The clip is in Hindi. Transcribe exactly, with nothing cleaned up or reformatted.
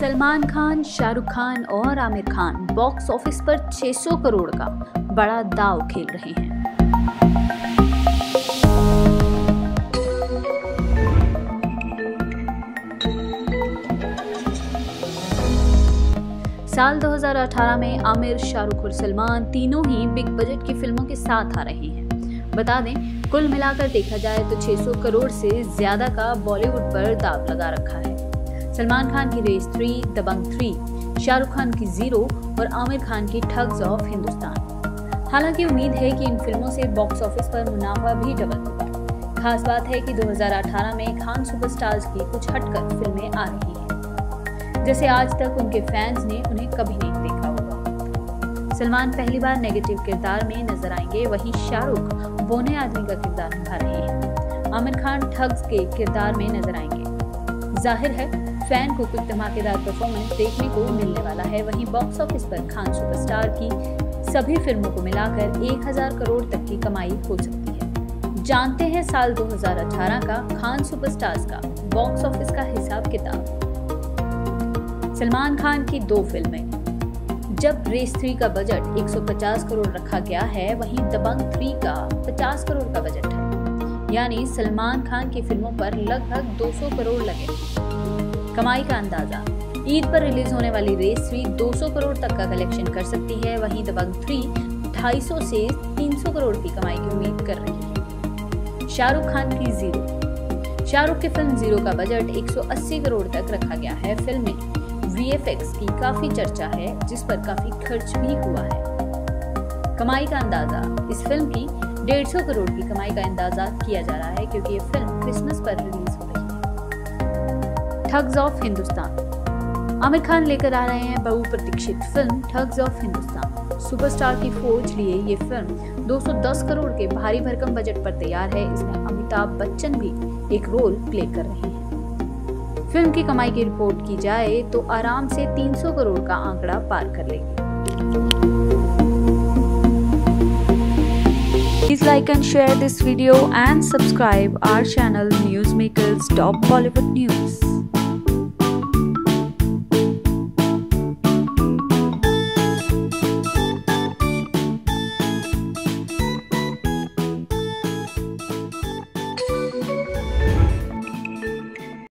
सलमान खान, शाहरुख खान और आमिर खान बॉक्स ऑफिस पर छह सौ करोड़ का बड़ा दांव खेल रहे हैं। साल दो हज़ार अठारह में आमिर, शाहरुख और सलमान तीनों ही बिग बजट की फिल्मों के साथ आ रहे हैं। बता दें, कुल मिलाकर देखा जाए तो छह सौ करोड़ से ज्यादा का बॉलीवुड पर दांव लगा रखा है। सलमान खान की Race three, Dabangg three, Shahrukh Khan की जीरो और आमिर खान की ठग्स ऑफ हिंदुस्तान। हालांकि उम्मीद है कि इन फिल्मों से बॉक्स ऑफिस पर मुनाफा भी डबल होगा। खास बात है कि दो हज़ार अठारह में खान सुपरस्टार्स की कुछ हटकर फिल्में आ रही हैं, जैसे आज तक उनके फैंस ने उन्हें कभी नहीं देखा होगा। सलमान पहली बार नेगेटिव किरदार में नजर आएंगे, वहीं शाहरुख बोने आदमी का किरदार निभा रहे हैं। आमिर खान ठग्स के किरदार में नजर आएंगे। जाहिर है फैन को कुछ धमाकेदार परफॉर्मेंस देखने को मिलने वाला है। वहीं बॉक्स ऑफिस पर खान सुपरस्टार की सभी फिल्मों को मिलाकर एक हज़ार करोड़ तक की कमाई हो सकती है। जानते हैं साल दो हज़ार अठारह का खान सुपरस्टार्स का बॉक्स ऑफिस का हिसाब किताब। सलमान खान की दो फिल्में। जब रेस थ्री का बजट एक सौ पचास करोड़ रखा गया है, वहीं दबंग थ्री का पचास करोड़ का बजट है, यानी सलमान खान की फिल्मों पर लगभग दो सौ करोड़ लगे। कमाई का अंदाजा, ईद पर रिलीज होने वाली रेस थ्री दो सौ करोड़ तक का कलेक्शन कर सकती है, वहीं दबंग थ्री ढाई सौ से तीन सौ करोड़ की कमाई की उम्मीद कर रही है। शाहरुख खान की जीरो। शाहरुख की फिल्म जीरो का बजट एक सौ अस्सी करोड़ तक रखा गया है। फिल्म में वी एफ एक्स की काफी चर्चा है, जिस पर काफी खर्च भी हुआ है। कमाई का अंदाजा, इस फिल्म की डेढ़ सौ करोड़ की कमाई का अंदाजा किया जा रहा है, क्योंकि ये फिल्म क्रिसमस पर रिलीज हो रही है। Thugs of Hindustan. आमिर खान लेकर आ रहे हैं बहुप्रतीक्षित film Thugs of Hindustan. Superstar की फौज लिए ये फिल्म दो सौ दस करोड़ के भारी भरकम बजट पर तैयार है। इसमें अमिताभ बच्चन भी एक रोल प्ले कर रहे हैं। फिल्म की कमाई की रिपोर्ट की जाए तो आराम से तीन सौ करोड़ का आंकड़ा पार कर लेगी। Please like and share this video and subscribe our channel Newsmakers Top Bollywood News.